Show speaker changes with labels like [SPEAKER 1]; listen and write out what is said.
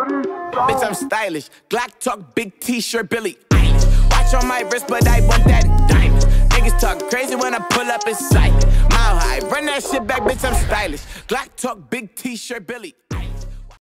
[SPEAKER 1] Bitch, I'm stylish. Glock talk, big t-shirt, Billy Eilish. Watch on my wrist, but I want that diamond. Niggas talk crazy when I pull up in sight. Mile high, run that shit back, bitch, I'm stylish. Glock talk, big t-shirt, Billy